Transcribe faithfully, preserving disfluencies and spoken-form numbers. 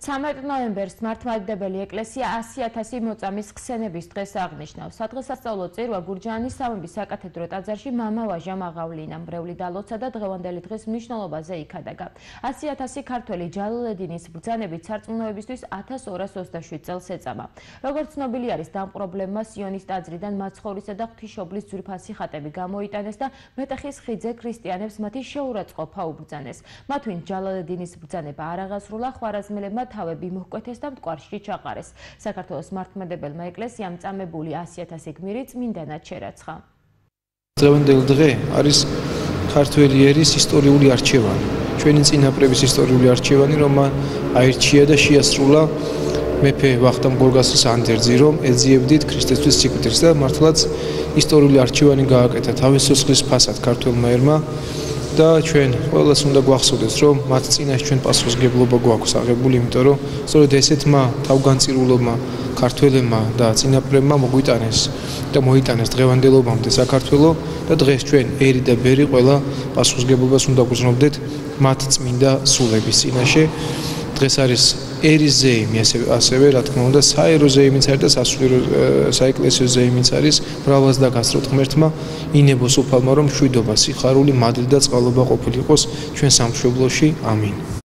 ნოემბერს მართლმადიდებელი ეკლესია ასი ათასი მოწამის ხსენების დღეს აღნიშნავს. სადღესასწაულო წირვა გურჯაანის სამების საკათედრო ტაძარში მამა ვაჟამ აღავლინა, მრევლი დალოცა და დღევანდელი დღის მნიშვნელობაზე იქადაგა. ასი ათასი ქართველი ჯალალედინის ბრძანებით სარწმუნოებისთვის ათას ორას ოცდაშვიდ წელს ეწამა. როგორც ცნობილი არის, დამპყრობლებმა სიონის ტაძრიდან მაცხოვრისა და ღვთისმშობლის ძვირფასი ხატები გამოიტანეს და მეტეხის ხიდზე ქრისტიანებს მათი შეურაცხყოფა უბრძანეს. მათვინ ჯალალედინის ბრძანება არ აღასრულა, ხვარაზმელებმა თავები მოჰკვეთეს და მტკვარში ჩაყარეს. საქართველოს მართლმადიდებელმა ეკლესიამ წამებული ასი ათასი გმირი წმინდანად შერაცხა. დღევანდელი დღე არის ქართველი ერის ისტორიული არჩევანი. ჩვენი წინაპრების ისტორიული არჩევანი, რომ აირჩია და შეასრულა მეფე ვახტანგ გორგასლის ანდერძი, რომ ეძიებდით ქრისტესთვის სიკვდილს და მართლაც ისტორიული არჩევანი გააკეთა თავის სისხლის ფასად ქართველმა ერმა. და ჩვენ ყველას უნდა გვახსოვდეს, რომ მათ წინაშე ჩვენ პასუხისმგებლობა გვაქვს აღებული, იმიტომ რომ სწორედ ესეთმა თავგანწირულობმა ქართველებმა და წინაპრებმა მოგვიტანეს და მოიტანეს დღევანდელობამდე საქართველო და დღეს ჩვენ ერი და ბერი ყველა პასუხისმგებლობას უნდა გვზრუნავდეთ მათ წმინდა სულების წინაშე. დღეს არის ერის ზეიმი, ასევე რა თქმა უნდა საერო ზეიმიც არის და სასულიერო საეკლესიო ზეიმიც არის. მრავლად დაგასწროთ ღმერთმა ინებოს უფალმა, რომ მშვიდობა, სიხარული, მადლი და წყალობა ყოფილიყოს ჩვენ სამშობლოში. ამინ.